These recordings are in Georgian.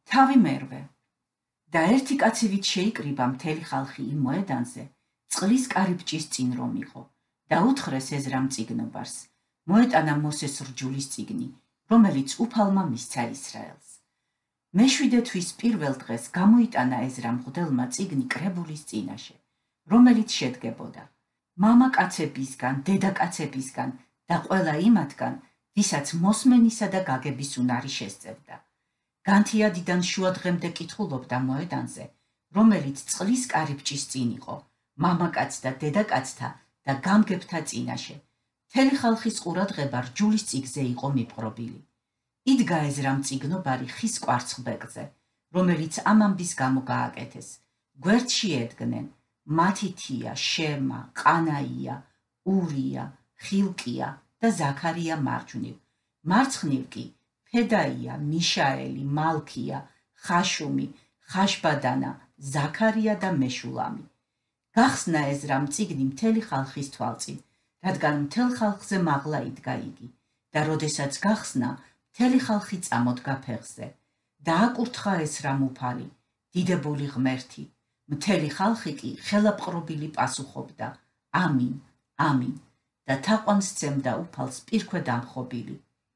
თავი მერვე. და ერთი კაცივით შეიკრიბა მთელი ხალხი იმ მოედანზე, წყლის კარიბჭის წინ რომ იყო და უთხრეს ეზრამ წიგნობარს, მოეტანა მოსეს რჯულის წიგნი, რომელიც უფალმა მისცა ისრაელს. მეშვიდე თვის პირველ დღეს გამოიტანა ეზრამ მღვდელმა წიგნი კრებულის წინაშე, რომელიც შედგებოდა მამაკაცებისგან, დედაკაცებისგან და ყველა იმათგან, ვისაც მოსმენისა და გაგების უნარი შესწევდა. განთიადიდან შუადღემდე კითხულობდა მოედანზე, რომელიც წყლის კარიბჭის წინ იყო, მამაკაც და დედაკაცთა და გამგებთა წინაშე. მთელი ხალხის ყურადღება რჯულის წიგზე იყო მიპყრობილი. იდგა ეზრამ წიგნობარი ხის კვარცხლბეკზე, რომელიც ამ ამბის გამო გააკეთეს. გვერდში ედგნენ მათითია, შემა, ყანაია, ურია, ხილკია და ზაქარია მარჯვნივ. მარცხნივ კი ფედაია, მიშაელი, მალქია, ხაშუმი, ხაშბადანა, ზაქარია და მეშულამი. გახსნა ეზრამ წიგნი მთელი ხალხის თვალწინ, რადგან მთელ ხალხზე მაღლა იდგა იგი და როდესაც გახსნა, მთელი ხალხი წამოდგა ფეხზე. დააკურთხა ეზრამ უფალი, დიდებული ღმერთი, მთელი ხალხი კი ხელაპყრობილი პასუხობდა, ამინ, ამინ და თაყვანს სცემდა უფალს პირქვე დამხობილი.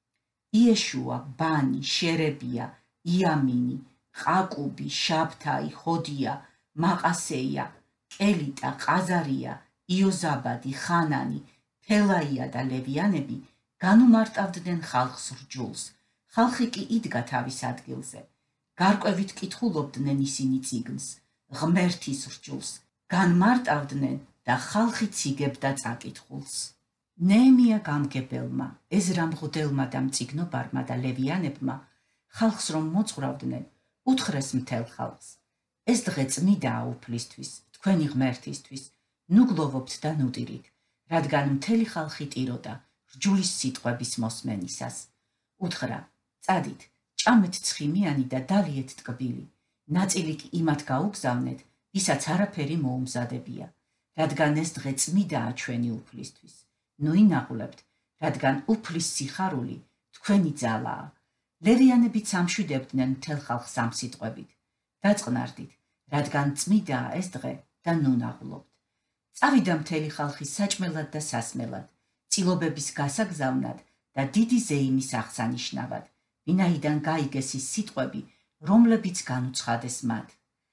იეშუა, ბანი, შერებია, იამინი, ყაკუბი, შაბთაი, ხოდია, მაყასეია, კელიტა, ყაზარია, იოზაბადი, ხანანი, ფელაია და ლევიანები განუმარტავდნენ ხალხს რჯულს. ხალხი კი იდგა თავის ადგილზე. გარკვევით კითხულობდნენ ისინი წიგნს, ღმერთის რჯულს, განმარტავდნენ და ხალხი ციგებდა წაკითხულს. ნეემია გამგებელმა, ეზრამ მღვდელმა და მწიგნობარმა და ლევიანებმა ხალხს რომ მოძღვრავდნენ, უთხრეს მთელ ხალხს. ეს დღე წმიდაა უფლისთვის, თქვენი ღმერთისთვის, ნუ გლოვობთ და ნუდირით, რადგან მთელი ხალხი ტიროდა რჯულის სიტყვების მოსმენისას. უთხრა, წადით, ჭამეთ ცხიმიანი და დალიეთ ტკბილი, ნაწილი კი იმათ გაუგზავნეთ, ვისაც არაფერი მოუმზადებია, რადგან ეს დღე წმიდაა ჩვენი უფლისთვის. ნუ ინაღულებთ, რადგან უფლის სიხარული თქვენი ძალაა. ლევიანებიც ამშვიდებდნენ მთელ ხალხს ამ სიტყვებით. დაწყნარდით, რადგან წმიდაა ეს დღე და ნუ ნაღულობთ. წავიდა მთელი ხალხი საჭმელად და სასმელად, წილობების გასაგზავნად და დიდი ზეიმის აღსანიშნავად, ვინაიდან გაიგეს ის სიტყვები, რომლებიც განუცხადეს მათ.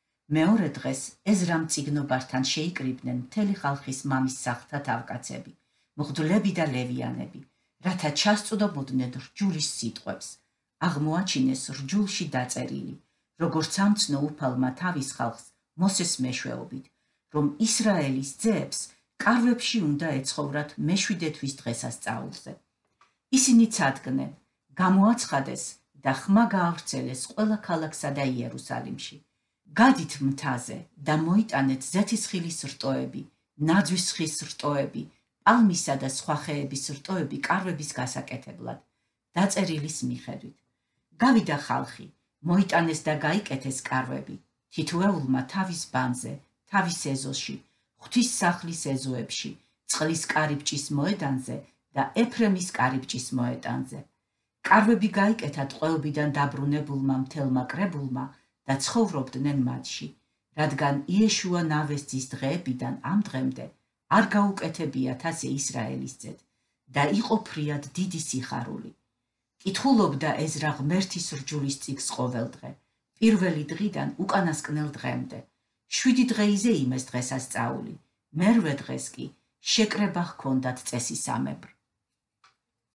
მეორე დღეს ეზრამ წიგნობართან შეიკრიბნენ მთელი ხალხის მამის სახლთა თავკაცები, მღვდლები და ლევიანები, რათა ჩასწვდომოდნენ რჯულის სიტყვებს. აღმოაჩინეს რჯულში დაწერილი, როგორც ამცნო უფალმა თავის ხალხს მოსეს მეშვეობით, რომ ისრაელის ძეებს კარვებში უნდა ეცხოვრათ მეშვიდე თვის დღესასწაულზე. ისინი ცადგნენ, გამოაცხადეს და ხმა გაავრცელეს ყველა ქალაქსა და იერუსალიმში. გადით მთაზე და მოიტანეთ ზეთისხილის რტოები, ნაძვის ხის რტოები, პალმისა და სხვა ხეების რტოები კარვების გასაკეთებლად, დაწერილის მიხედვით. გავიდა ხალხი, მოიტანეს და გაიკეთეს კარვები, თითოეულმა თავის ბანზე, თავის ეზოში, ღვთის სახლის ეზოებში, წყლის კარიბჭის მოედანზე და ეფრემის კარიბჭის მოედანზე. კარვები გაიკეთა ტყვეობიდან დაბრუნებულმა მთელმა კრებულმა და ცხოვრობდნენ მათში, რადგან იეშუა ნავესძის დღეებიდან ამ დღემდე არ გაუკეთებიათ ასე ისრაელის ძედ და იყო ფრიად დიდი სიხარული. კითხულობდა ეზრა ღმერთის რჯულის წიგს ყოველ დღე, პირველი დღიდან უკანასკნელ დღემდე. 7 დღე იზეიმეს დღესასწაული, მერვე დღეს კი შეკრება ჰქონდათ წესისამებრ.